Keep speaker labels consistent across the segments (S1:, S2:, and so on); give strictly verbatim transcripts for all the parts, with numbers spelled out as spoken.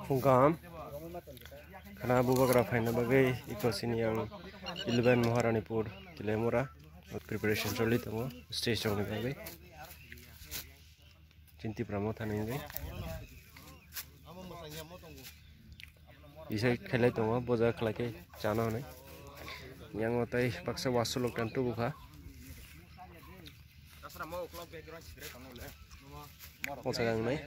S1: Fungkam karena bubagra faina bagai iko sini yang eleven Maharanipur Kilemura preparation choli tongo stage chong bagai cinti pramotan ini isai khelai tongo boja khlake chana honai yang otai paksa wasulok tantu buka Kau sekarang ni?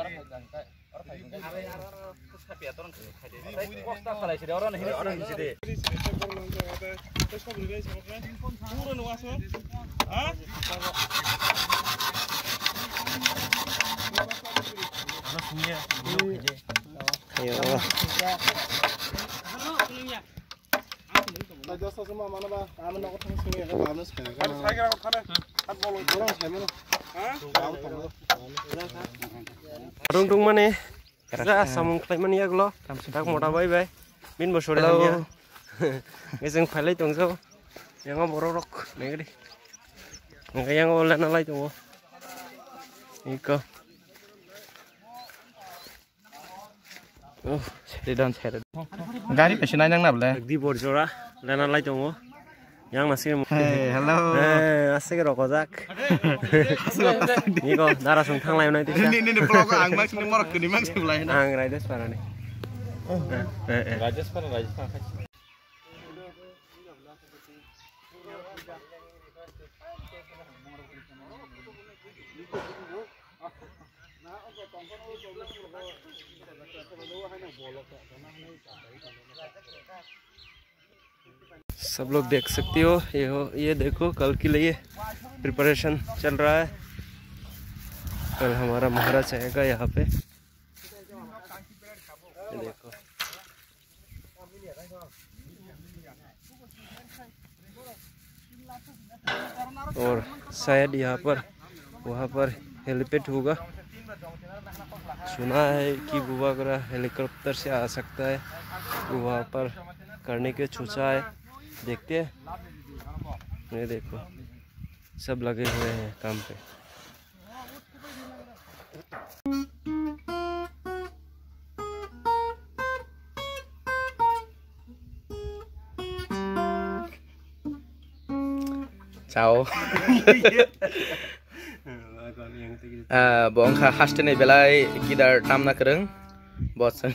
S1: Rung rung mana? Kira samung klay mana ya glo? Tak mau tabai bay. Min bosore ya. Ngeseng filey tungso. Yang apa borok? Negeri. Nggak yang oleh nalai tuh. Iko. Oh,
S2: sedang sedang. Gari pesanan yang nabla.
S1: Di borjora. Lena nalai tuh. Yang nasi.
S2: Hey, hello.
S1: Eh, asik rokozak. Niko, darah sungtang lain nanti.
S2: Ini ini vlog ang mak sini morok ini mak sini lain.
S1: Ang Rajas para nih.
S2: Rajas para Rajas para.
S1: सब लोग देख सकते हो ये हो ये देखो कल के लिए प्रिपरेशन चल रहा है। कल हमारा महाराज आएगा यहाँ पे, ये देखो और शायद यहाँ पर वहाँ पर हेलीपैड होगा। सुना है कि बुबागरा हेलीकॉप्टर से आ सकता है, वहाँ पर करने के सोचा है। देखते हैं। ये देखो सब लगे हुए हैं काम पे।
S2: Ciao. Ah, bong kha haste nei belai gidar tamna kereng. Bosan.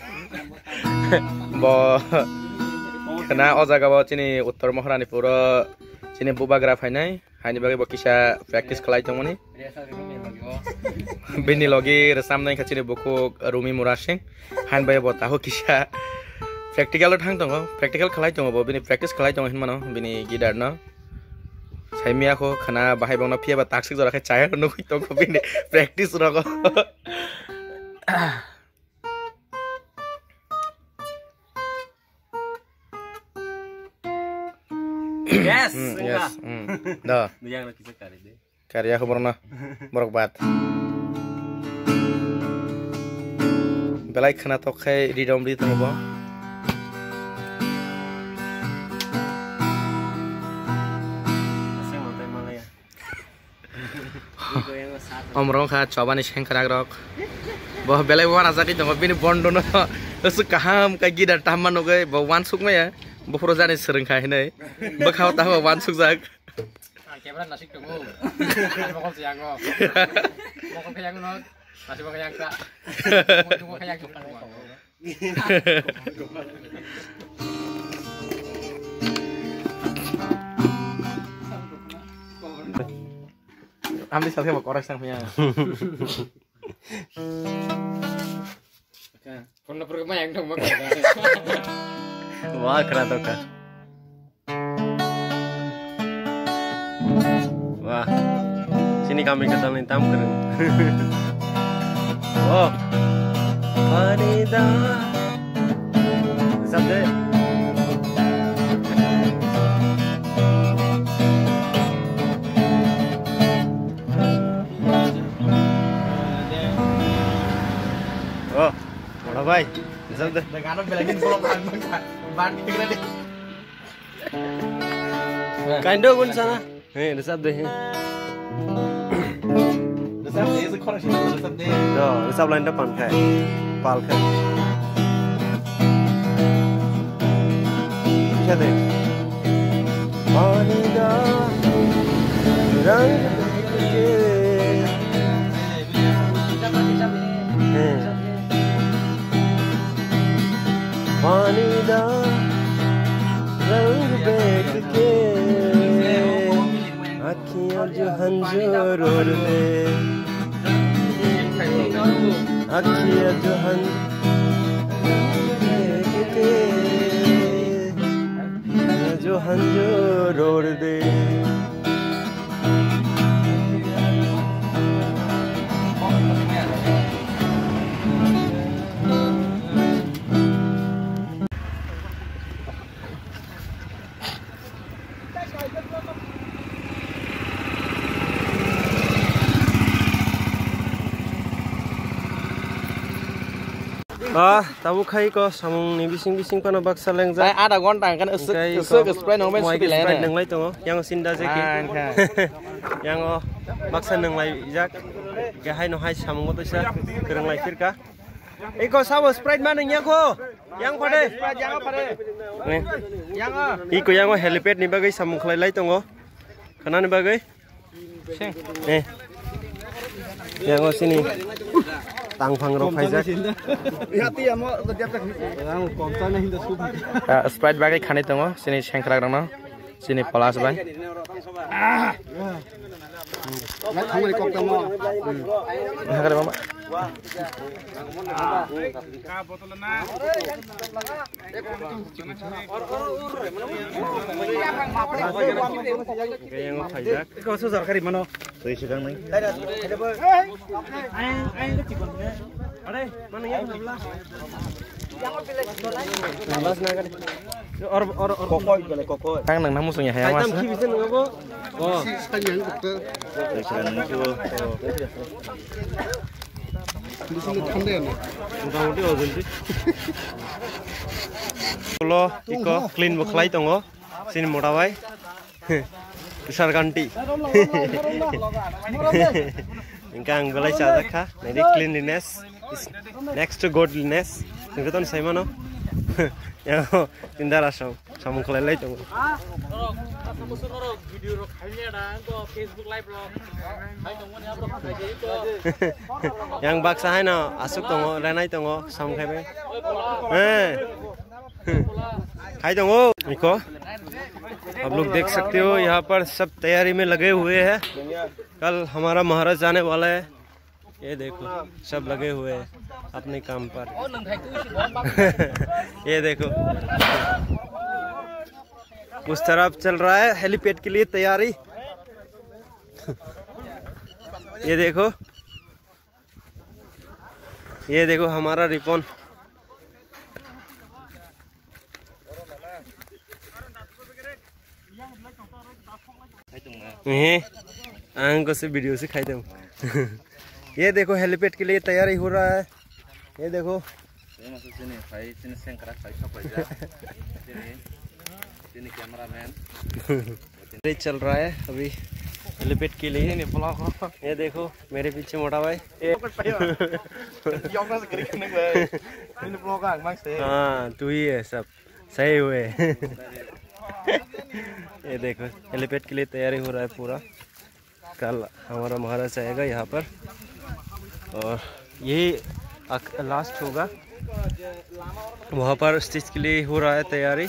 S2: Bo Kena ojaga bawa cini Uttar Maharanipur cini bubagra fainai hani bagai bokisa practice khalai tongoni bini logi resam nai khachini boku rumi murasing han bagai botaho kisa practical thang tongo practical khalai tongo bo bini practice khalai tongo hinmano bini gidar no saimia ko khana bahai bangna phia ba taksik jora khai chai no kui tongo bini practice rogo
S1: Yes,
S2: mm, yes. Mm. Dah.
S1: Yang lagi sekali deh.
S2: Karya aku pernah borok bat. Belai kena tokai di dalam di tengah bawah. Om rong kah coba nih seng kerak rok. Bahwa belai wan azaki tengah bini bondono. Lesu kaham kaki dan taman oke bahwa wan suk ya. Bofro jani sereng khai nei bakhaw tahu wan sukjak
S3: kebra nasik tongo bokol siango bokol kayang no nasi bokol kayang ka tunggu kayang
S2: ambil selfie mau korek sang punya
S3: kon na pergi mayang dong bokol
S1: Wah keren tuh kan. Wah, sini kami ketalin tam keren. Oh, Farida, sampai. Oh, mana bay? Sampai.
S2: Dengan belagin vlog ang mag ban kira deh.
S1: Kaindo gun sana. Hei, resap deh.
S2: Resap deh, sekolah sih resap deh.
S1: Đó, resap lain depan kayak, pal kan. दे पानी दा रंग के पानी दा रंग bake के अखियां जो हंजर रोर दे अखियां जो हंजर के जो हंजर रोर दे Ah, tahu kai ko samung ni bising bising kono baksa lengja.
S2: Ay ada gontang kan usuk usuk spray nong ben speed lane.
S1: Nang lai tongo, yang sinda je ki. Yang o baksa nang lai jak. Ke hai no hai samung mo to sa kerang lai firka. Iko sabo sprite mana yang ko? Yang pade? Yang pade? Yang o. Iko yang o helipad ni bagai samung khlai lai tongo. Kana ni bagai? Sing. Eh. Yang o sini. Tang phang ro phai jak.
S3: Hati amo setiap tak orang komsa na hinda sub.
S2: Sprite bagai khani tongo sini sengkrak rang sini polas bai.
S3: Nak khamari kok tamo.
S2: Hakare mama.
S3: Ka botol na.
S1: Yang o phai jak.
S3: Ko so sarkari mano.
S1: Tui sidang nai. Are, mana yang nabla? Nablas na kali. Or or or kokoi kali kokoi.
S2: Tang nang namu sungnya hayang mas.
S1: Tam ki bisa ngabo. Oh.
S3: Sayang dokter.
S1: Sidang nai ko.
S3: Di sini thande na.
S1: Motamoti ojonti. Lo iko clean bo khlai tongo. Sini mota bai. Besar ganti. Ingkang belai saja kah? Jadi cleanliness is next to godliness. Ngerti saya mana? Ya, tindak rasa samung kelelai tu. Yang baksa hai na asuk tongo, renai tongo, samung kai be. Eh, खाई दूंगो देखो आप लोग देख सकते हो यहाँ पर सब तैयारी में लगे हुए हैं। कल हमारा महाराज जाने वाला है। ये देखो सब लगे हुए हैं अपने काम पर। ये देखो उस तरफ चल रहा है हेलीपैड के लिए तैयारी। ये देखो ये देखो हमारा रिपन। आंखों से वीडियो से खाई दूँ। ये देखो हेलीपैड के लिए तैयारी हो रहा है। ये देखो चल रहा है अभी हेलीपैड के लिए। ये देखो मेरे पीछे मोटा भाई। हाँ तू ही है सब सही हुए। ये देखो हेलीपैड के लिए तैयारी हो रहा है पूरा। कल हमारा महाराज आएगा यहाँ पर और यही लास्ट होगा। वहाँ पर स्टिच के लिए हो रहा है तैयारी।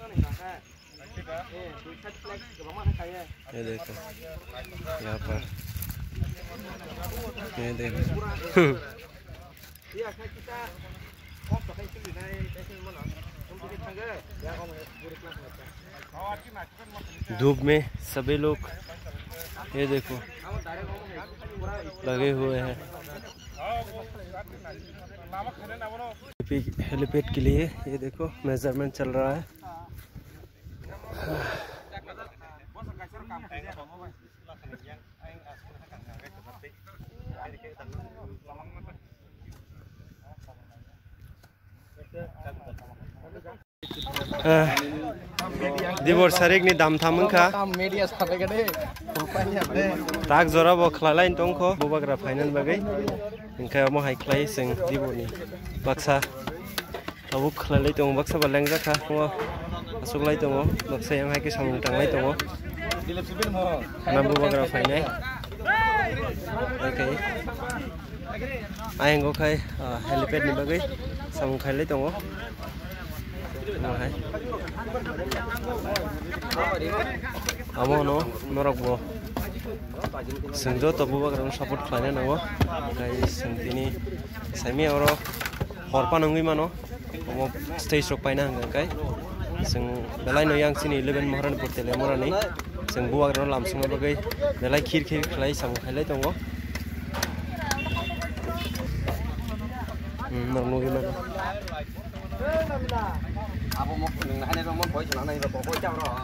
S1: ये देखो यहाँ पर ये देखो धूप में सभी लोग ये देखो लगे हुए हैं हेलीपैड के लिए। ये देखो मेजरमेंट चल रहा है। दिवर सारेक नि दाम थामोनखा
S3: media sampai gede rupanya deh
S1: tak jora bo khlalain tongkho bobagra final bagai ingka mo hai khlai sing diboni baksa abuk khlalai tong baksa baleng jakha mo asuklai tongo baksa yang haike samung tanglai tongo nambu bagra fainai okay ayang kai helipad ni bagai samung khailai tongo hai amo no norok bo sengjo tobu bagra support khlaina nango kai sengtini saimi oro horpa nangui mano omo stage rok paina hangga kai seng belai no yang sini eleven moharan portele morani seng buwa gro lamsung bagai belai khir khir khlai sam khailai tongo normo gi mano abo mo nang nahane ro mo boi chana nai ro boi chao ro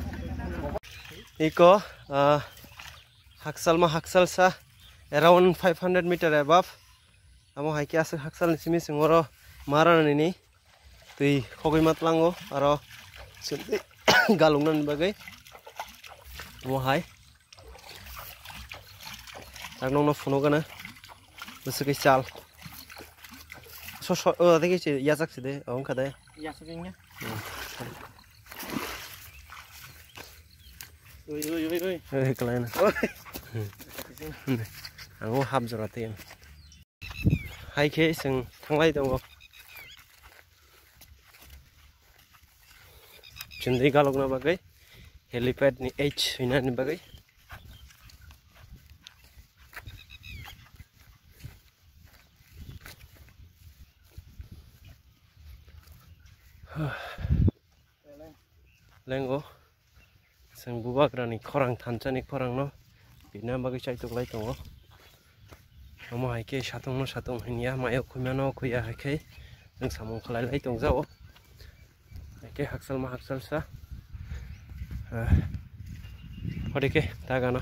S1: iko haksal ma haksal sa around five hundred meter above amo haike ase haksal nisimi singoro marani ni tui khogoi matlango aro sunti galungnan bagai mo hai tagno no phono kana besukai chal so so o deki che yazak side on kada yazaknya oi oi oi oi eh kelaina ango hab jaraten hai ke sing thanglai dongo Cendri galok na bagai helipad ni H ina ni bagai lengo seng bubak rani khorang thancani khorang no bina bagai chai toklai tongo amo haike satong no satong hinya mayo khumano khuya haike nang samung khlai lai tongjao Oke, haksal ma haksal sa. Oke, ke, tagano.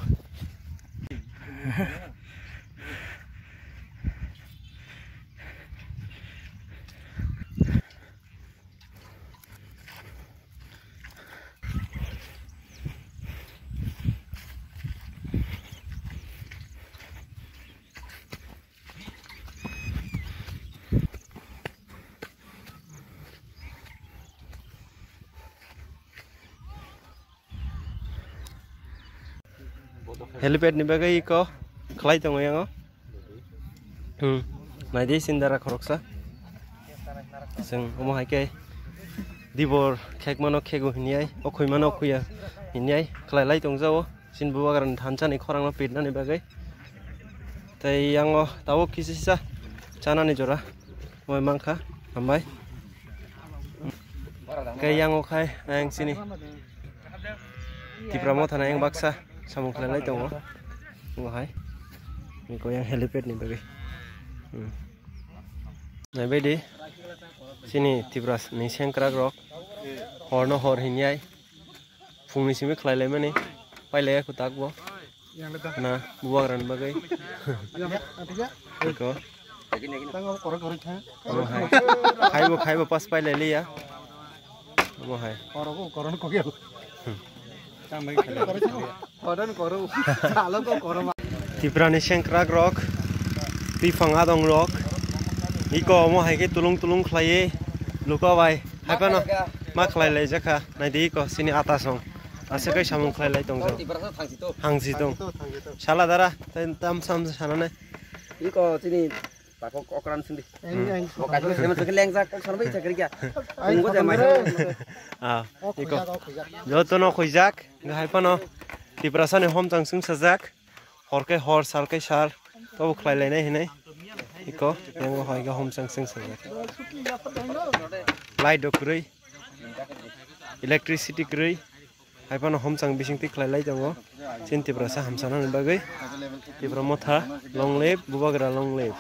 S1: Helipad ni bagai ko khlai tongo yango hmm naide sindara khoroksa seng omo haike dibor khekmano khego hiniai okhoimano okhuya hiniai khlai lai tongjao sin buwagaran thanchani khorangno pitnani bagai tai yango tawo kisisa chanani jora moi mangkha ambai kai yango khai ang sini tipramo thana yang baksa samung khlai lai tongo ngahai ni ko yang helipad ni bagai hmm nai bedi sini tibras ni sengkrak rok horno hor hinyai phungni simi khlai lai mani pailai ku takbo na buwagran bagai ko tango kor kor tha hai khaibo khaibo pas pailai liya mo hai koroko koron ko gel Tiprani sengkrak rok, tifang adong rok, iko mo haike tulung tulung khlaye, luka bai, hai pano, ma khlai lai jaka, nai di iko sini atasong, asekai samung khlai lai tongjo, hangsi tong, shala dara, tam sam sana ne, iko sini Pakok okran sendiri. Okan itu memang sekeleng sak, sana bayi cakri kia. Tunggu jam mana? Ah, iko. Joto no khujak, ngahai pano. Di perasaan hom tang sung sajak, horke hor salke sar, to khlai lai nai hinai. Iko, yang ngahai ga hom tang sung sajak. Light dokrui, electricity krui. Hai pano hom tang bising ti khlai lai jango. Sin ti perasa ham sana ne bagai. Ti pramotha long live, bubagra long live.